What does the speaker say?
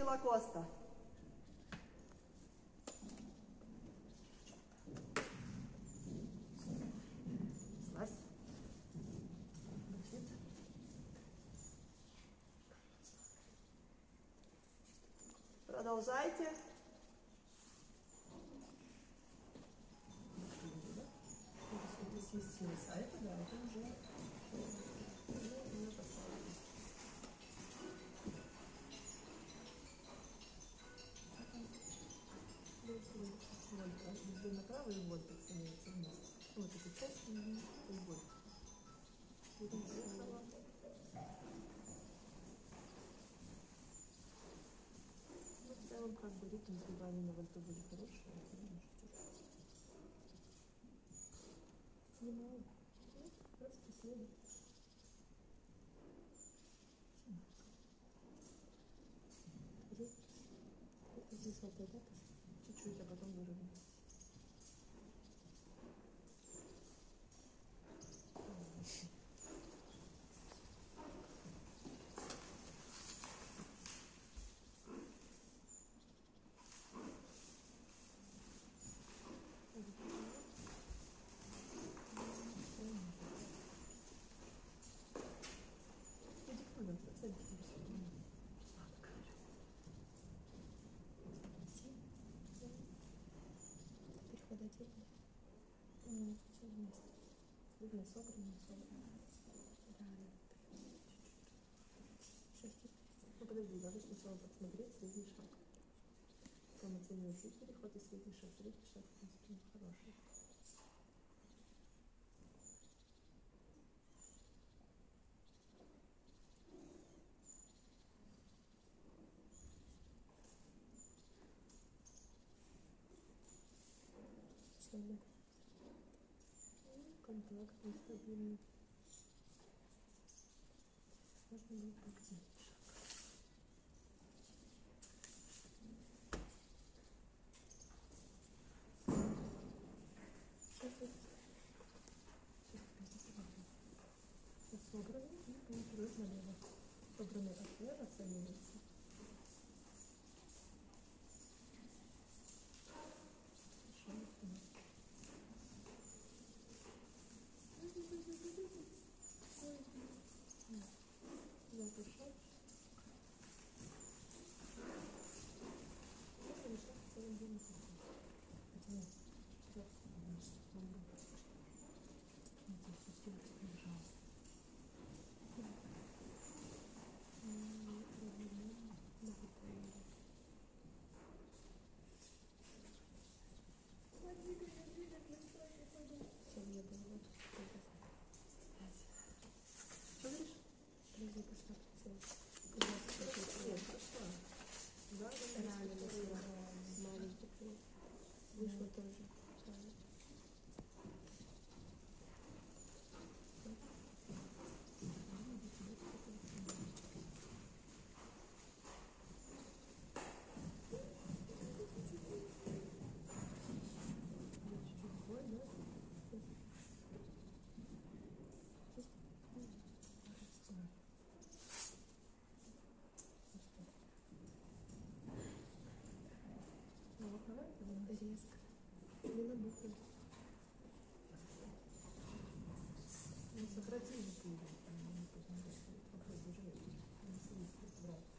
Лакоста. Слазь. Продолжайте. Сместилась, а это, да, это уже везде направо и вот становится вместе. Вот эта часть и вот. Ну, в целом, как бы ритм сгибания на вольту были хорошие, это немножко снимаю. Просто следует. Здесь вот это чуть-чуть, а потом выровнять. Переход отдельно. Нет, все вместе. Видно, собрано. Да. Чуть-чуть. Ну подожди, надо сначала посмотреть средний шаг. Потом оценивать и переход, и средний шаг. Средний шаг, в принципе, хороший. Целый. Контакт нестабильный. Можно будет пойти. Сейчас собраны и поворот налево. Собраны от лева оценивается. Запушать. Это решать в целом деле. Хотя нет, чтобы он был послушный. Здесь все пожалуйста. Все, я была вот. Что говоришь? Подожди, пошла прицел. Нет, пошла. Да, рано носила. Маленький плюс. Вышло тоже. Резко. Не на букву. Ну, сократили пулю. Попробуй жить. Не сидеть, брать.